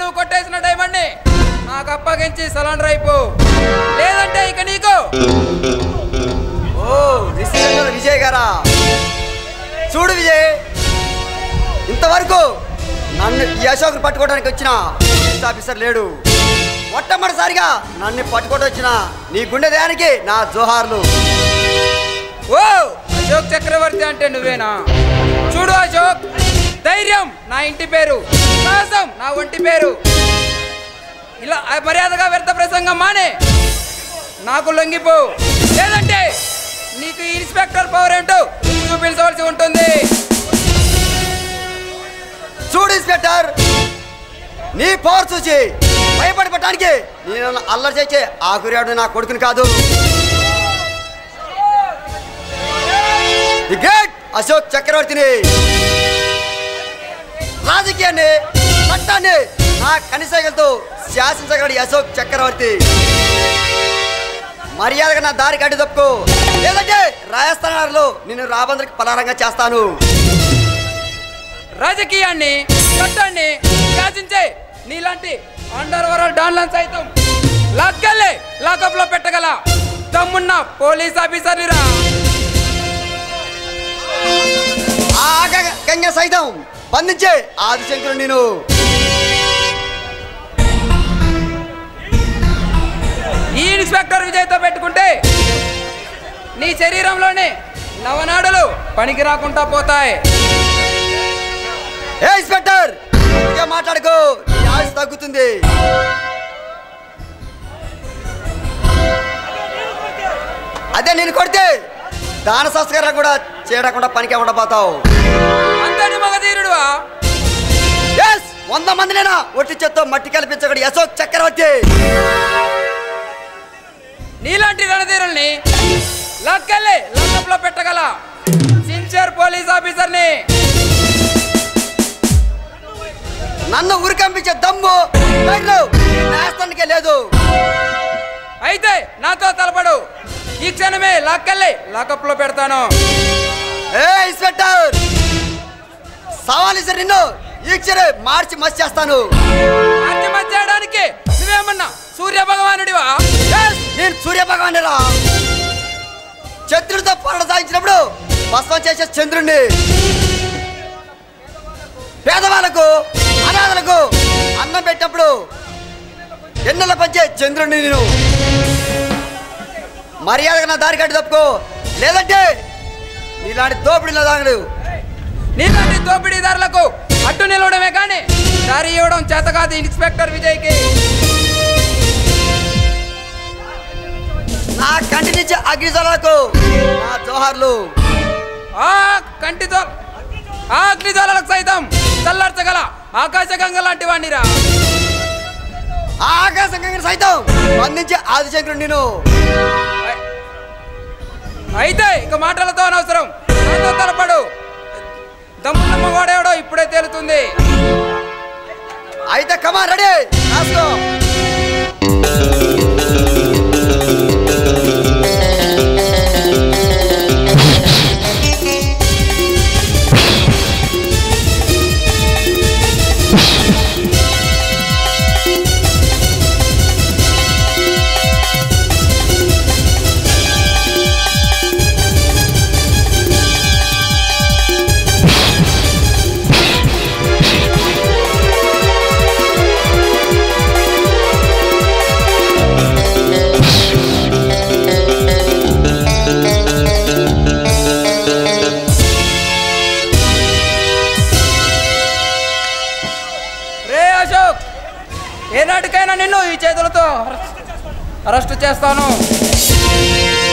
నువ్వు కొట్టేసిన డైమండ్ ని నాకు అప్పగించి సరెండర్ అయిపో, లేదంటే ఇక నీకు. ఓ విజయ్ గారా, చూడు విజయ్, ఇంతవరకు నన్ను ఈ అశోక్ని పట్టుకోవడానికి వచ్చిన ఆఫీసర్ లేడు. మొట్టమొదటిసారిగా నన్ను పట్టుకోవడం వచ్చిన నీ గుండె దేనికి నా జోహార్లు. ఓ అశోక్ చక్రవర్తి అంటే నువ్వేనా? చూడు అశోక్, ధైర్యం నా ఇంటి పేరు, సాహసం నా ఒంటి పేరు. ఇలా మర్యాదగా వ్యర్థ ప్రసంగం మానే నాకు లొంగిపో, లేదంటే నీకు ఇన్స్పెక్టర్ పవర్ ఏంటో చూపించవలసి ఉంటుంది. చూడు ఇన్స్పెక్టర్, నీ పవర్ చూసి భయపడిపడటానికి నేను అల్లరి చేసే ఆకురాడు నా కొడుకుని కాదు. ది గ్రేట్ అశోక్ చక్రవర్తిని. రాజకీయాన్ని, చట్టాన్ని నా కనిసైగలతో శాసించగలడు అశోక్ చక్రవర్తి. మర్యాదగా నా దారికి అడ్డు తప్పుకో, లేదంటే రాజస్థానాల్లో నిన్ను రాబందరికి పలారంగా చేస్తాను. రాజకీయాన్ని, చట్టాన్ని శాసించే నీలాంటి అండర్ వరల్డ్ డాన్లను సైతం లాక్కెళ్ళి లాకప్ లో పెట్టగల దమ్మున్న పోలీస్ ఆఫీసర్ని రా. గంగ సైతం బంధించే ఆదిశంకరుడు నేను. ఈ ఇన్స్పెక్టర్ విజయ్తో పెట్టుకుంటే నీ శరీరంలోనే నవనాడులు పనికి రాకుండా పోతాయి. ఏ ఇన్స్పెక్టర్, మాట్లాడుకో, నీ ఆయుష్ తగ్గుతుంది. అదే నేను కొడితే దాన సంస్కారం కూడా చేయకుండా పనికి ఉండబోతావు. అంతని మగధీరుడువా? 100 మందినైనా ఒట్టి చేత్తో మట్టి కల్పించగడు అశోక్ చక్రవర్తి. నీలాంటి రణధీరుల్ని లాక్కెళ్ళి లాకప్ లో పెట్టగల సిన్సియర్ పోలీస్ ఆఫీసర్ని. నన్ను ఉరికంపించే దమ్ము నేస్తానికే లేదు. అయితే నాతో తలపడు, ఈ క్షణమే లాక్కెళ్ళి లాకప్ లో పెడతాను. ఏ ఇన్స్పెక్టర్, సవాల్ ఇస్తే నిన్ను ఈ క్షణమే మార్చి మస్ చేస్తాను. మార్చి మస్ చేయడానికి నువ్వేమన్నా సూర్య భగవానుడివా? నేను సూర్య భగవానురా. చంద్రుడితో పోరాట సాగించినప్పుడు భస్మం చేసే చంద్రుణ్ణి. పేదవాళ్ళకు, అనాథలకు అన్నం పెట్టినప్పుడు ఎన్నెల పంచే చంద్రుడిని నేను. మర్యాదగా నా దారి కట్టి తప్పుకో, లేదంటే నీలాంటి దోపిడీలో దాగలు. నీలాంటి దోపిడీదారులకు అడ్డు నిలవడమే కానీ దారి ఇవ్వడం చేత కాదు ఇన్స్పెక్టర్ విజయ్కి. నా కంటి నుంచి అగ్నిజ్వాలకు నా జోహార్లు. ఆ అగ్నిజ్వాలకు సైతం చల్లార్చగల ఆకాశ గంగ లాంటి వాణ్ణిరా. ఆకాశ గంగ సైతం బంధించే ఆదిశంకరుడు నేను. అయితే ఇక మాటలతో అనవసరం, నాతో తలపడు. దమ్మున్న మగవాడేవాడో ఇప్పుడే తేలుతుంది. అయితే కమా రెడీ రాసుకో. ఏనాటికైనా నిన్ను ఈ చేతులతో అరెస్ట్ చేస్తాను.